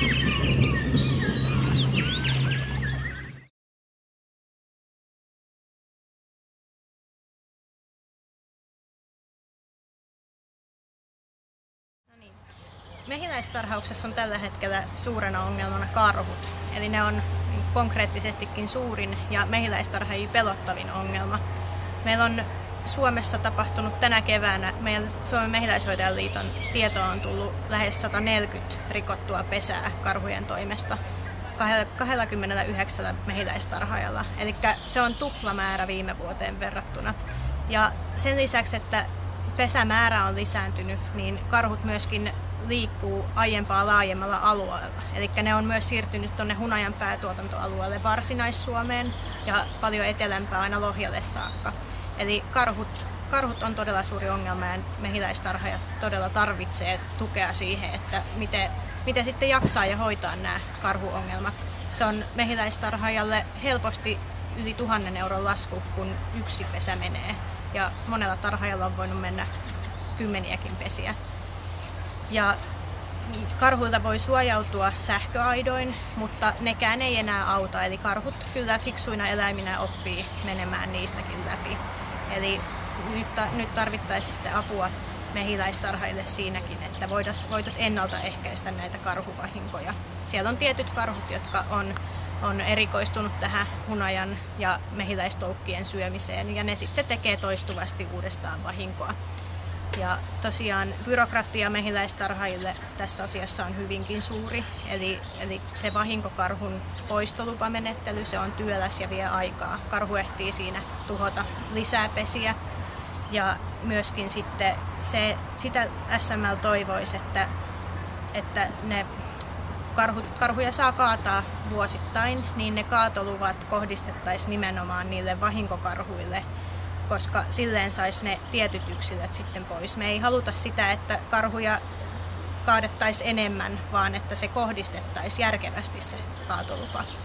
Mehiläistarhauksessa on tällä hetkellä suurena ongelmana karhut, eli ne on konkreettisestikin suurin ja mehiläistarhaajia pelottavin ongelma. Meillä on Suomessa tapahtunut tänä keväänä, meidän Suomen Mehiläishoitajan liiton tietoon on tullut lähes 140 rikottua pesää karhujen toimesta 29 mehiläistarhaajalla, eli se on tuplamäärä viime vuoteen verrattuna. Ja sen lisäksi, että pesämäärä on lisääntynyt, niin karhut myöskin liikkuu aiempaa laajemmalla alueella. Eli ne on myös siirtynyt tuonne hunajan päätuotantoalueelle Varsinais-Suomeen ja paljon etelämpää aina Lohjalle saakka. Eli karhut on todella suuri ongelma ja mehiläistarhaajat todella tarvitsee tukea siihen, että miten sitten jaksaa ja hoitaa nämä karhuongelmat. Se on mehiläistarhaajalle helposti yli 1 000 euron lasku, kun yksi pesä menee. Ja monella tarhaajalla on voinut mennä kymmeniäkin pesiä. Ja karhuilta voi suojautua sähköaidoin, mutta nekään ei enää auta. Eli karhut kyllä fiksuina eläiminä oppii menemään niistäkin läpi. Eli nyt tarvittaisiin sitten apua mehiläistarhaajille siinäkin, että voitaisiin ennaltaehkäistä näitä karhuvahinkoja. Siellä on tietyt karhut, jotka on erikoistunut tähän hunajan ja mehiläistoukkien syömiseen, ja ne sitten tekee toistuvasti uudestaan vahinkoa. Ja tosiaan byrokratia mehiläistarhaajille tässä asiassa on hyvinkin suuri, eli se vahinkokarhun poistolupamenettely, se on työläs ja vie aikaa. Karhu ehtii siinä tuhota lisää pesiä, ja myöskin sitten sitä SML toivoisi, että ne karhuja saa kaataa vuosittain, niin ne kaatoluvat kohdistettaisiin nimenomaan niille vahinkokarhuille, koska silleen saisi ne tietyt yksilöt sitten pois. Me ei haluta sitä, että karhuja kaadettaisiin enemmän, vaan että se kohdistettaisiin järkevästi se kaatolupa.